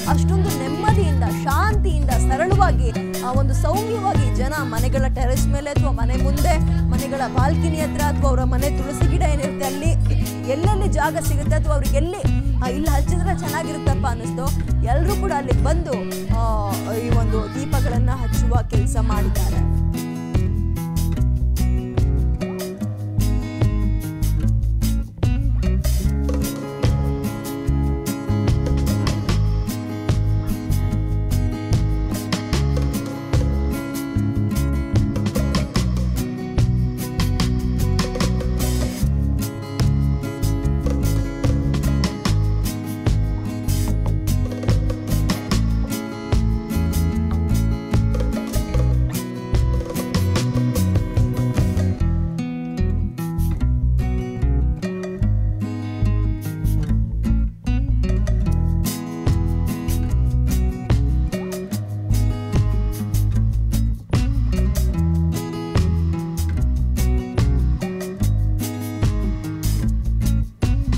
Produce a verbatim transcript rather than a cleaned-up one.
ಅಷ್ಟೊಂದು ನೆಮ್ಮದಿಯಿಂದ ಶಾಂತಿಯಿಂದ ಸರಳವಾಗಿ ಆ ಒಂದು ಸೌಮ್ಯವಾಗಿ ಜನ ಮನೆಗಳ ಟೆರೆಸ್ ಮೇಲೆ ಅಥವಾ ಮನೆ ಮುಂದೆ ಮನೆಗಳ ಬಾಲ್ಕನಿ ಹತ್ರ ಅಥವಾ ಅವರ ಮನೆ ತುಳಸಿ ಗಿಡ ಏನಿರುತ್ತೆ ಅಲ್ಲಿ ಎಲ್ಲೆಲ್ಲಿ ಜಾಗ ಸಿಗುತ್ತೆ ಅಥವಾ ಅವ್ರಿಗೆ ಎಲ್ಲಿ ಇಲ್ಲಿ ಹಚ್ಚಿದ್ರೆ ಚೆನ್ನಾಗಿರುತ್ತಪ್ಪ ಅನ್ನಿಸ್ತು ಎಲ್ಲರೂ ಕೂಡ ಅಲ್ಲಿ ಬಂದು ಈ ಒಂದು ದೀಪಗಳನ್ನ ಹಚ್ಚುವ ಕೆಲಸ ಮಾಡಿದ್ದಾರೆ.